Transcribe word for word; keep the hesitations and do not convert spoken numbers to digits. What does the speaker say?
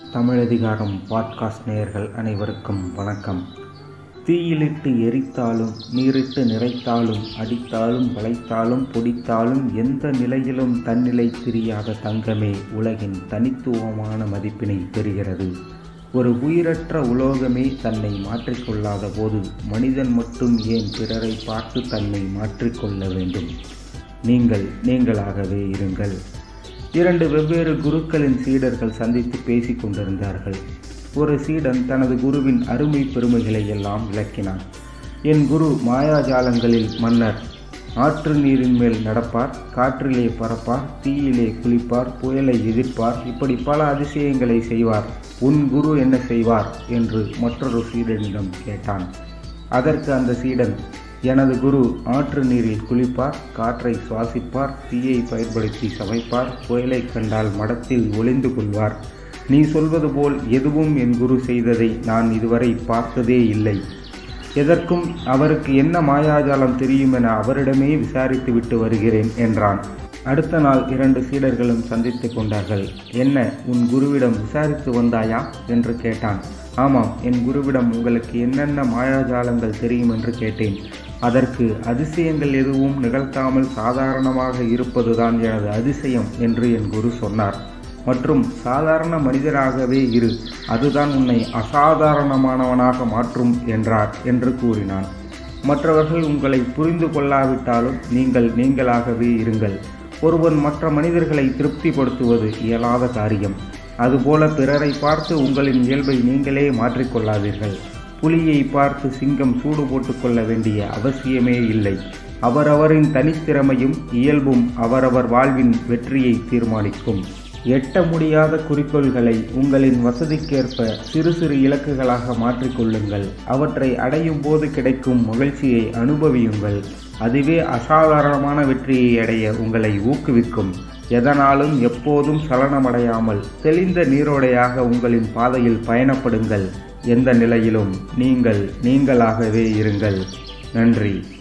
தமிழதிகாரம் podcast நேயர்கள் அனைவருக்கும் வணக்கம். தீயிலிட்டு எரித்தாலும் நீரிட்டு நிறைத்தாலும் அடித்தாலும் வளைத்தாலும் பொடித்தாலும் எந்த நிலையிலும் தன்னிலை தெரியாத தங்கமே உலகின் தனித்துவமான மதிப்பினை பெறுகிறது. ஒரு உயிரற்ற உலோகமே தன்னை மாற்றிக்கொள்ளாத போது மனிதன் மட்டும் ஏன் பிறரை பார்த்து தன்னை மாற்றிக்கொள்ள வேண்டும்? நீங்கள் நீங்களாகவே இருங்கள். இரண்டு வெவ்வேறு குருக்களின் சீடர்கள் சந்தித்து பேசிக் கொண்டிருந்தார்கள். ஒரு சீடன் தனது குருவின் அருமை பெருமைகளை எல்லாம் விளக்கினான். என் குரு மாயாஜாலங்களில் மன்னர். ஆற்று நீரின் மேல் நடப்பார், காற்றிலே பறப்பார், தீயிலே குளிப்பார், புயலை எதிர்ப்பார், இப்படி பல அதிசயங்களை செய்வார். உன் குரு என்ன செய்வார் என்று மற்றொரு சீடனிடம் கேட்டான். அதற்கு அந்த சீடன், எனது குரு ஆற்று நீரில் குளிப்பார், காற்றை சுவாசிப்பார், தீயை பயன்படுத்தி சமைப்பார், புயலை கண்டால் மடத்தில் ஒளிந்து கொள்வார். நீ சொல்வது போல் எதுவும் என் குரு செய்ததை நான் இதுவரை பார்த்ததே இல்லை. எதற்கும் அவருக்கு என்ன மாயாஜாலம் தெரியும் என அவரிடமே விசாரித்து விட்டு வருகிறேன் என்றான். அடுத்த நாள் இரண்டு சீடர்களும் சந்தித்து கொண்டார்கள். என்ன, உன் குருவிடம் விசாரித்து வந்தாயா என்று கேட்டான். ஆமாம், என் குருவிடம் உங்களுக்கு என்னென்ன மாயாஜாலங்கள் தெரியும் என்று கேட்டேன். அதற்கு அதிசயங்கள் எதுவும் நிகழ்த்தாமல் சாதாரணமாக இருப்பதுதான் எனது அதிசயம் என்று என் குரு சொன்னார். மற்றும் சாதாரண மனிதராகவே இரு, அதுதான் உன்னை அசாதாரணமானவனாக மாற்றும் என்றார் என்று கூறினான். மற்றவர்கள் உங்களை புரிந்து கொள்ளாவிட்டாலும் நீங்கள் நீங்களாகவே இருங்கள். ஒருவன் மற்ற மனிதர்களை திருப்திப்படுத்துவது இயலாத காரியம். அதுபோல பிறரை பார்த்து உங்களின் இயல்பை நீங்களே மாற்றிக்கொள்ளாதீர்கள். புலியை பார்த்து சிங்கம் சூடு போட்டுக்கொள்ள வேண்டிய அவசியமே இல்லை. அவரவரின் தனித்திறமையும் இயல்பும் அவரவர் வாழ்வின் வெற்றியை தீர்மானிக்கும். எட்ட முடியாத குறிக்கோள்களை உங்களின் வசதிக்கேற்ப சிறு சிறு இலக்குகளாக மாற்றிக்கொள்ளுங்கள். அவற்றை அடையும் போது கிடைக்கும் மகிழ்ச்சியை அனுபவியுங்கள். அதுவே அசாதாரணமான வெற்றியை அடைய உங்களை ஊக்குவிக்கும். எதனாலும் எப்போதும் சலனமடையாமல் தெளிந்த நீரோடையாக உங்களின் பாதையில் பயணப்படுங்கள். எந்த நிலையிலும் நீங்கள் நீங்களாகவே இருங்கள். நன்றி.